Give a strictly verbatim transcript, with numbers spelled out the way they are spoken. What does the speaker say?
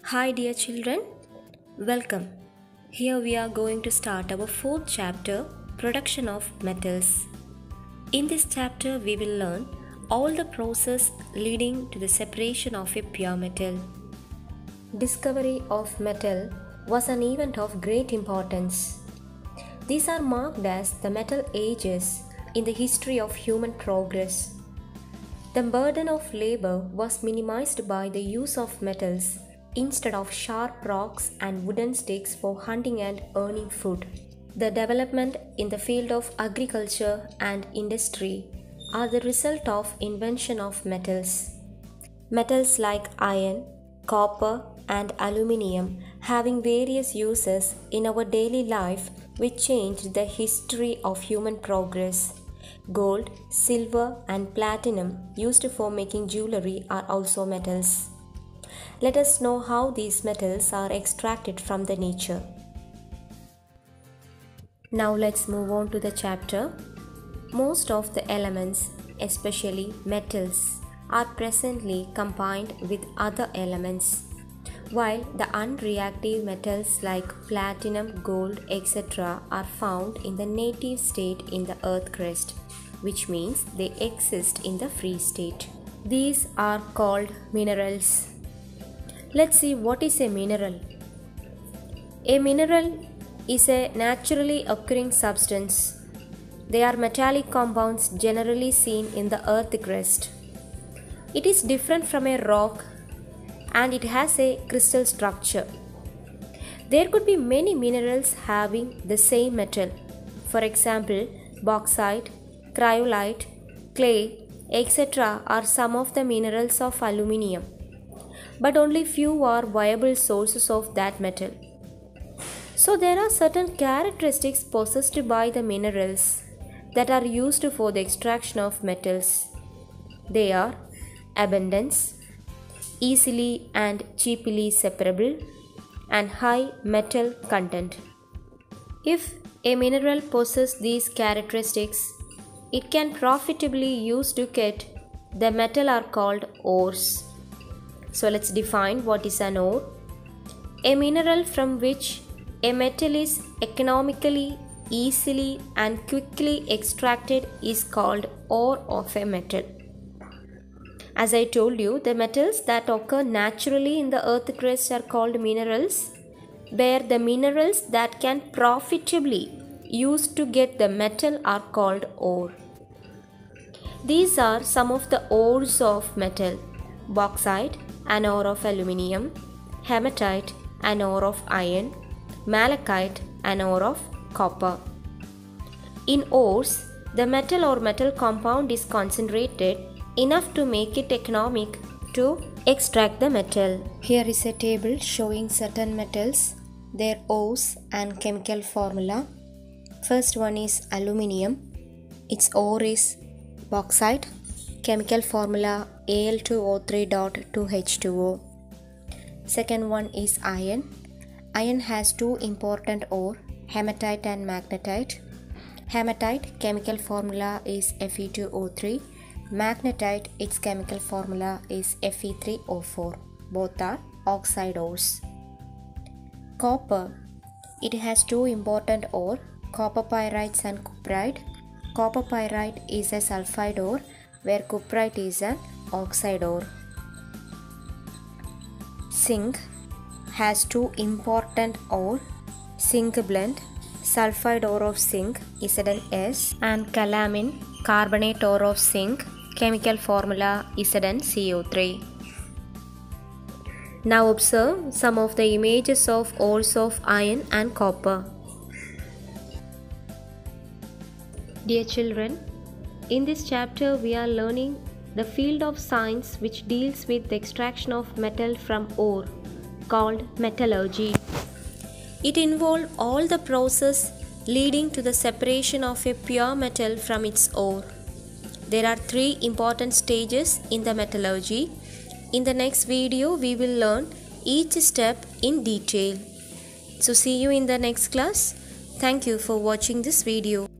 Hi dear children, welcome. Here we are going to start our fourth chapter, Production of Metals. In this chapter we will learn all the process leading to the separation of a pure metal. Discovery of metal was an event of great importance. These are marked as the metal ages in the history of human progress. The burden of labor was minimized by the use of metals instead of sharp rocks and wooden sticks for hunting and earning food. The development in the field of agriculture and industry are the result of invention of metals. Metals like iron, copper and aluminium having various uses in our daily life which changed the history of human progress. Gold, silver and platinum used for making jewelry are also metals. Let us know how these metals are extracted from the nature. Now let's move on to the chapter. Most of the elements, especially metals, are presently combined with other elements, while the unreactive metals like platinum, gold, et cetera are found in the native state in the earth crust, which means they exist in the free state. These are called minerals. Let's see what is a mineral. A mineral is a naturally occurring substance. They are metallic compounds generally seen in the earth crust. It is different from a rock and it has a crystal structure. There could be many minerals having the same metal. For example, bauxite, cryolite, clay, et cetera are some of the minerals of aluminium. But only few are viable sources of that metal. So there are certain characteristics possessed by the minerals that are used for the extraction of metals. They are abundance, easily and cheaply separable, and high metal content. If a mineral possesses these characteristics, it can profitably used to get the metal are called ores. So let's define what is an ore. A mineral from which a metal is economically, easily and quickly extracted is called ore of a metal. As I told you, the metals that occur naturally in the earth crust are called minerals, where the minerals that can profitably used to get the metal are called ore. These are some of the ores of metal: bauxite, an ore of aluminium; hematite, an ore of iron; malachite, an ore of copper. In ores, the metal or metal compound is concentrated enough to make it economic to extract the metal. Here is a table showing certain metals, their ores and chemical formula. First one is aluminium. Its ore is bauxite. Chemical formula A l two O three dot two H two O. Second one is iron. Iron has two important ore, hematite and magnetite. Hematite chemical formula is F e two O three. Magnetite, its chemical formula is F e three O four. Both are oxide ores. Copper. It has two important ore, copper pyrites and cuprite. Copper pyrite is a sulfide ore, where cuprite is an oxide ore. Zinc has two important ore, zinc blende, sulfide ore of zinc Z n S, and calamine, carbonate ore of zinc, chemical formula Z n C O three. Now observe some of the images of ores of iron and copper. Dear children, in this chapter we are learning the field of science which deals with the extraction of metal from ore, called metallurgy. It involves all the process leading to the separation of a pure metal from its ore. There are three important stages in the metallurgy. In the next video we will learn each step in detail. So see you in the next class. Thank you for watching this video.